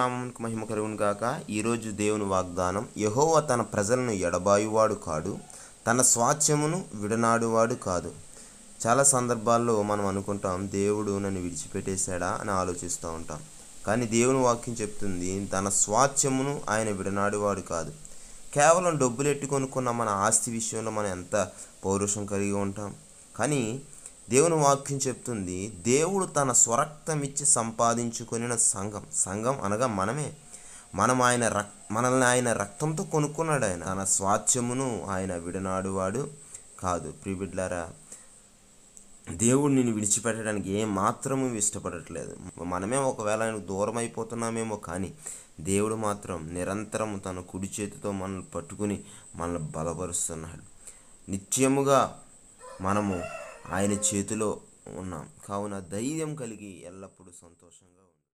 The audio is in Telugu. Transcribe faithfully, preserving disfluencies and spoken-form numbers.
నామమునకు మహిమ కలుగును గాక. ఈరోజు దేవుని వాగ్దానం, యెహోవా తన ప్రజలను ఎడబాయువాడు కాడు, తన స్వాస్థ్యమును విడనాడువాడు కాదు. చాలా సందర్భాల్లో మనం అనుకుంటాం, దేవుడు నన్ను విడిచిపెట్టేశాడా అని ఆలోచిస్తూ ఉంటాం. కానీ దేవుని వాక్యం చెప్తుంది, తన స్వాస్థ్యమును ఆయన విడనాడువాడు కాదు. కేవలం డబ్బులు ఎట్టి కొనుక్కున్న మన ఆస్తి విషయంలో మనం ఎంత పౌరుషం కలిగి ఉంటాం. కానీ దేవుని వాక్యం చెప్తుంది, దేవుడు తన స్వరక్తం ఇచ్చి సంపాదించుకొనిన సంఘం సంఘం అనగా మనమే. మనం ఆయన రక్ మనల్ని ఆయన రక్తంతో కొనుక్కున్నాడు. ఆయన తన స్వాస్థ్యమును ఆయన విడనాడువాడు కాదు. ప్రియబిడ్లారా, దేవుడు నిన్ను విడిచిపెట్టడానికి ఏ మాత్రము ఇష్టపడట్లేదు. మనమే ఒకవేళ ఆయనకు దూరం అయిపోతున్నామేమో, కానీ దేవుడు మాత్రం నిరంతరం తన కుడి చేతితో మనల్ని పట్టుకుని మనల్ని బలపరుస్తున్నాడు. నిత్యముగా మనము ఆయన చేతిలో ఉన్నాం. కావున ధైర్యం కలిగి ఎల్లప్పుడూ సంతోషంగా